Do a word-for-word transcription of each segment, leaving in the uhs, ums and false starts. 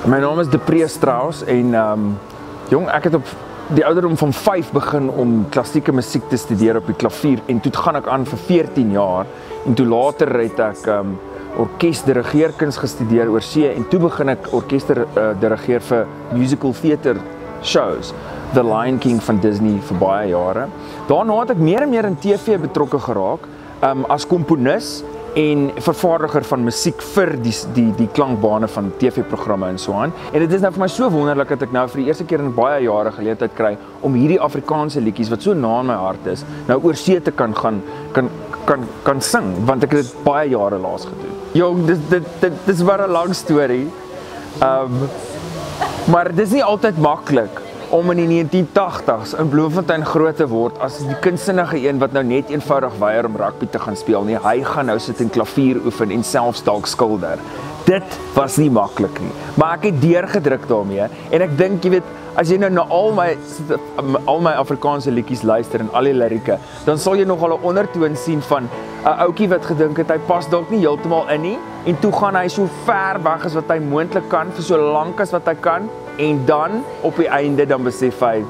My naam is Depree Strauss en um, jong, ek het op die ouderdom van vyf begin om klassieke musiek te studeer op die klavier en toe gaan ek aan vir veertien jaar en toe later het ek um, orkesdirigeerkuns gestudeer oor see en toe begin ek orkester uh, dirigeer vir musical theater shows, The Lion King van Disney vir baie jare. Daarna het ek meer en meer in T V betrokke geraak um, as komponis en vervaardiger van musiek vir die, die, die klankbane van T V-programme en so aan. En dit is nou vir my so wonderlik dat ek nou vir die eerste keer in baie jare geleentheid kry om hierdie Afrikaanse liedjies wat so na in my hart is, nou oor see te kan gaan kan kan kan sing, want ek het dit baie jare laas gedoen. Jong, dit dit dit dis maar 'n lang storie. Um, maar dit is nie altyd maklik om in die negentien tagtigs in Bloemfontein groot te word as die kindsinnige een wat nou net eenvoudig weier om rugby te gaan speel nie. Hy gaan nou sit en klavier oefen en selfs dalk skilder. Dit was nie maklik nie, maar ek het deurgedruk daarmee en ek dink, jy weet, as jy nou na al my al my Afrikaanse liedjies luister en al die lirieke, dan sal jy nogal 'n ondertoon sien van 'n ouetjie wat gedink het hy pas dalk nie heeltemal in nie en toe gaan hy so ver weg as wat hy moontlik kan vir so lank as wat hy kan en dan op die einde dan besef hy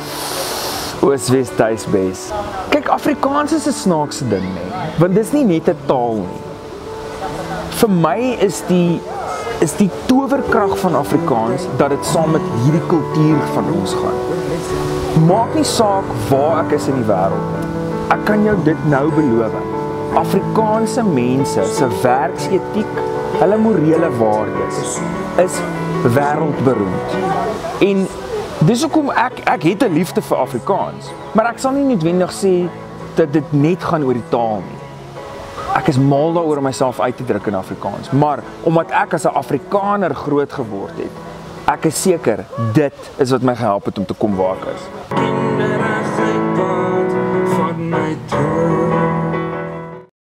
Oos-Wes tuisbes. Kyk, Afrikaans is 'n snaakse ding nie, want dis nie net 'n taal nie. Vir my is die is die towerkrag van Afrikaans dat dit saam met hierdie kultuur van ons gaan. Maak nie saak waar ek is in die wêreld nie. Ek kan jou dit nou beloof. Afrikaanse mense se werksetiek, hulle morele waardes is wêreldberoemd. En dis hoekom ek ek het 'n liefde vir Afrikaans, maar ek sal nie noodwendig sê dat dit net gaan oor die taal nie. Ek is mal daaroor om myself uit te druk in Afrikaans, maar omdat ek as 'n Afrikaner groot geword het, ek is seker dit is wat my gehelp het om te kom waar ek is.